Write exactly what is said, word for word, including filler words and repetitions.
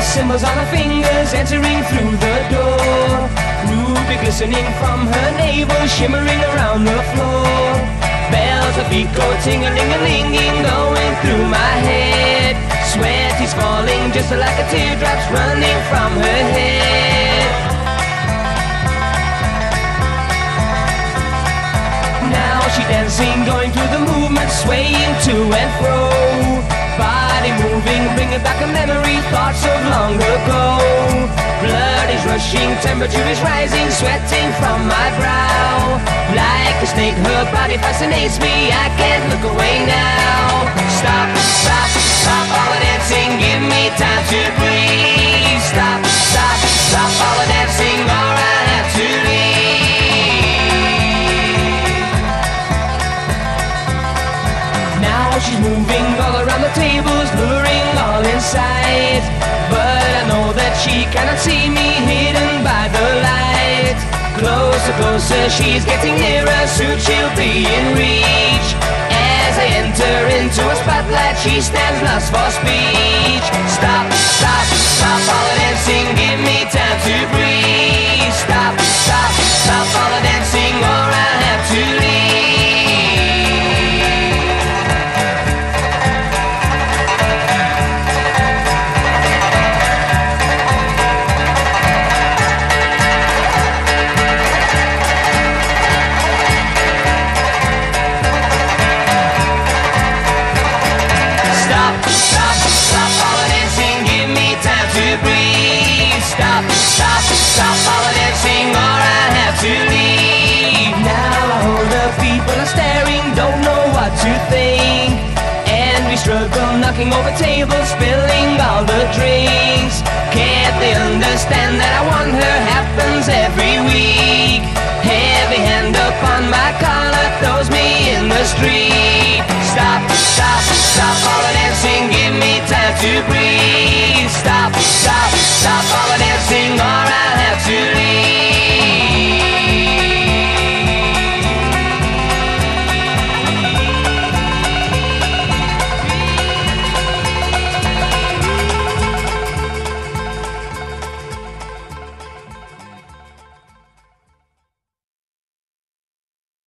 Symbols on her fingers entering through the door. Ruby glistening from her navel, shimmering around the floor. Bells of feet go ting-a-ling-a-linging, going through my head. Sweat is falling just like a teardrops running from her head. Now she's dancing, going through the movement, swaying to and fro. Body moving, bringing back a memory, thoughts of long ago. Blood is rushing, temperature is rising, sweating from my brow. Like a snake, her body fascinates me, I can't look away now. Stop, stop, stop all the dancing, give me time to breathe. Stop, stop, stop all the dancing, or I have to leave. Now she's moving all around the tables, luring all inside. But I know that she cannot see me, hidden by the light. Closer, closer, she's getting nearer, soon she'll be in reach. As I enter into a spotlight, she stands lost for speech. Stop, stop, stop all the dancing, give me time to breathe. Stop, stop, stop all the dancing, or I have to leave. Stop, stop, stop all the dancing, or I have to leave. Now I hold the people are staring, don't know what to think. And we struggle, knocking over tables, spilling all the drinks. Can't they understand that I want her, happens every week. Heavy hand upon my collar, throws me in the street. Stop, stop, stop all the dancing, give me time to breathe.